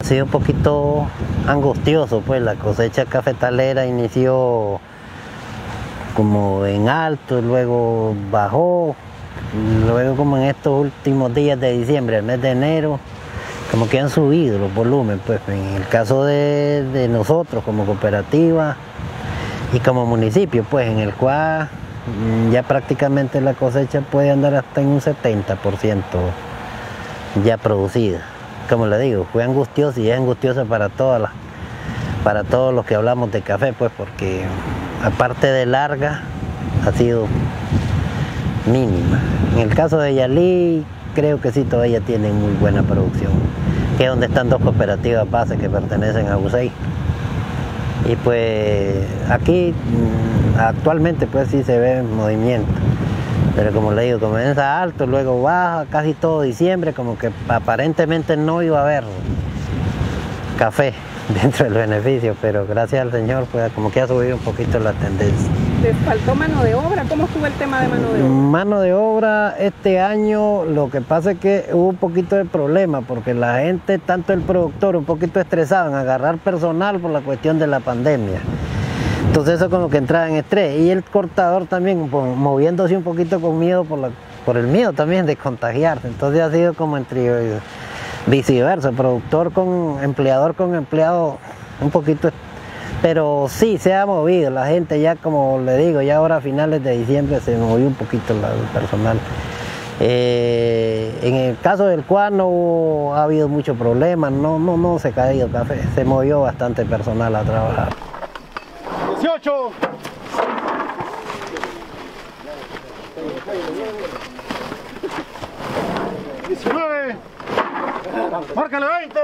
sido un poquito angustioso, pues la cosecha cafetalera inició como en alto, luego bajó, luego como en estos últimos días de diciembre, el mes de enero, como que han subido los volúmenes, pues en el caso de nosotros como cooperativa y como municipio, pues en el cual ya prácticamente la cosecha puede andar hasta en un 70% ya producida. Como le digo, fue angustiosa y es angustiosa para todos los que hablamos de café, pues porque aparte de larga, ha sido mínima. En el caso de Yalí, creo que sí todavía tienen muy buena producción, que es donde están dos cooperativas bases que pertenecen a UCEI. Y pues aquí actualmente pues sí se ve movimiento, pero como le digo, comienza alto, luego baja, casi todo diciembre, como que aparentemente no iba a haber café dentro del beneficio, pero gracias al Señor pues como que ha subido un poquito la tendencia. ¿Les faltó mano de obra? ¿Cómo estuvo el tema de mano de obra? Mano de obra este año, lo que pasa es que hubo un poquito de problema, porque la gente, tanto el productor, un poquito estresado en agarrar personal por la cuestión de la pandemia. Entonces eso como que entraba en estrés, y el cortador también moviéndose un poquito con miedo por el miedo también de contagiarse. Entonces ha sido como entre viceversa, productor con empleado un poquito, pero sí se ha movido la gente, ya como le digo, ya ahora a finales de diciembre se movió un poquito el personal. En el caso del cual no ha habido mucho problema, no se ha caído café, se movió bastante personal a trabajar. 18. ¡Márcale 20!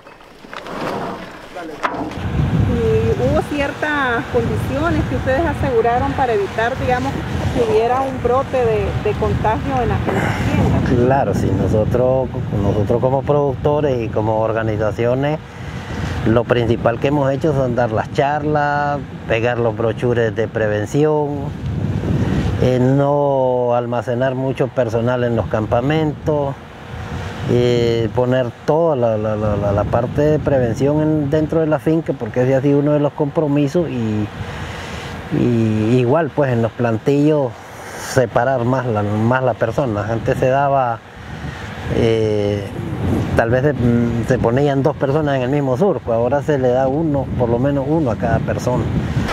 Y hubo ciertas condiciones que ustedes aseguraron para evitar, digamos, que hubiera un brote de contagio en las tiendas. Claro, sí, nosotros como productores y como organizaciones, lo principal que hemos hecho son dar las charlas, pegar los brochures de prevención, no almacenar mucho personal en los campamentos, poner toda la parte de prevención dentro de la finca, porque ese ha sido uno de los compromisos, y igual pues en los plantillos separar más la persona. Antes se daba, tal vez se ponían 2 personas en el mismo surco, ahora se le da por lo menos uno a cada persona.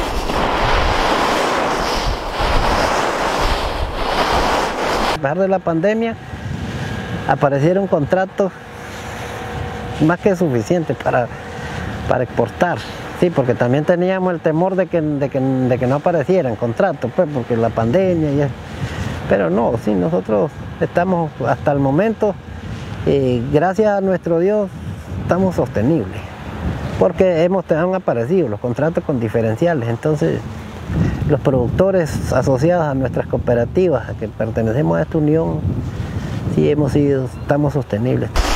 A pesar de la pandemia, aparecieron contratos más que suficientes para exportar, sí, porque también teníamos el temor de que no aparecieran contratos, pues, porque la pandemia y eso. Pero no, sí, nosotros estamos hasta el momento, gracias a nuestro Dios, estamos sostenibles, porque han aparecido los contratos con diferenciales. Entonces los productores asociados a nuestras cooperativas, a que pertenecemos a esta unión, sí estamos sostenibles.